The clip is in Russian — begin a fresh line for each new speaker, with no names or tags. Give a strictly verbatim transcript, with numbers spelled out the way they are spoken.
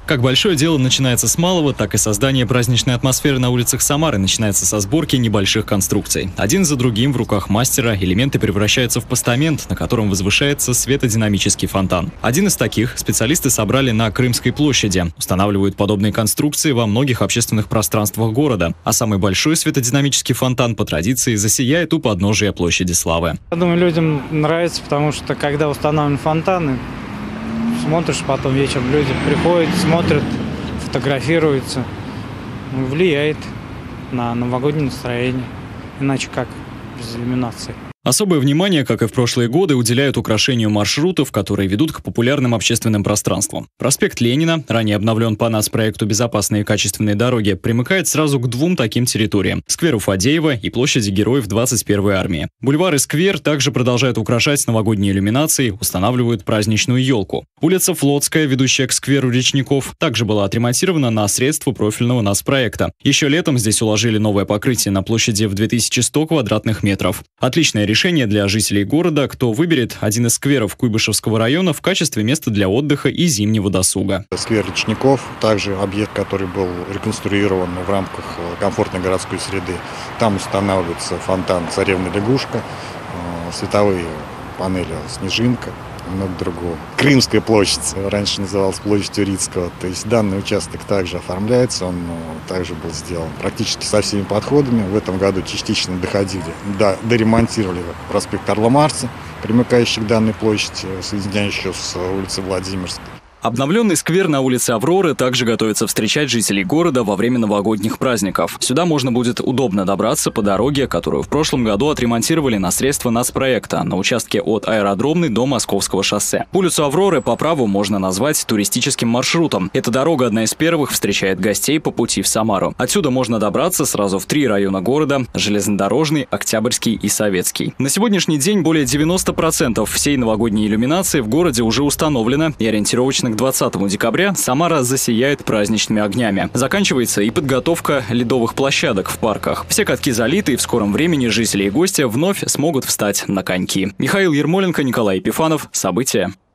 Как большое дело начинается с малого, так и создание праздничной атмосферы на улицах Самары начинается со сборки небольших конструкций. Один за другим в руках мастера элементы превращаются в постамент, на котором возвышается светодинамический фонтан. Один из таких специалисты собрали на Крымской площади. Устанавливают подобные конструкции во многих общественных пространствах города. А самый большой светодинамический фонтан по традиции засияет у подножия площади Славы.
Я думаю, людям нравится, потому что когда установлены фонтаны, смотришь, потом вечером люди приходят, смотрят, фотографируются. Влияет на новогоднее настроение. Иначе как без иллюминации.
Особое внимание, как и в прошлые годы, уделяют украшению маршрутов, которые ведут к популярным общественным пространствам. Проспект Ленина, ранее обновлен по нацпроекту «Безопасные и качественные дороги», примыкает сразу к двум таким территориям – скверу Фадеева и площади Героев двадцать первой армии. Бульвар и сквер также продолжают украшать новогодние иллюминации, устанавливают праздничную елку. Улица Флотская, ведущая к скверу Речников, также была отремонтирована на средства профильного нацпроекта. Еще летом здесь уложили новое покрытие на площади в две тысячи сто квадратных метров. Отличное решение для жителей города, кто выберет один из скверов Куйбышевского района в качестве места для отдыха и зимнего досуга.
Сквер Речников, также объект, который был реконструирован в рамках комфортной городской среды. Там устанавливается фонтан «Царевна лягушка», световые панели «Снежинка» и много другого. Крымская площадь, раньше называлась площадь Урицкого, то есть данный участок также оформляется, он также был сделан практически со всеми подходами. В этом году частично доходили, да, доремонтировали проспект Карла Маркса, примыкающий к данной площади, соединяющий с улицей Владимирской.
Обновленный сквер на улице Авроры также готовится встречать жителей города во время новогодних праздников. Сюда можно будет удобно добраться по дороге, которую в прошлом году отремонтировали на средства нацпроекта на участке от Аэродромной до Московского шоссе. Улицу Авроры по праву можно назвать туристическим маршрутом. Эта дорога одна из первых встречает гостей по пути в Самару. Отсюда можно добраться сразу в три района города – Железнодорожный, Октябрьский и Советский. На сегодняшний день более девяноста процентов всей новогодней иллюминации в городе уже установлено, и ориентировочно к двадцатому декабря Самара засияет праздничными огнями. Заканчивается и подготовка ледовых площадок в парках. Все катки залиты, и в скором времени жители и гости вновь смогут встать на коньки. Михаил Ермоленко, Николай Епифанов. События.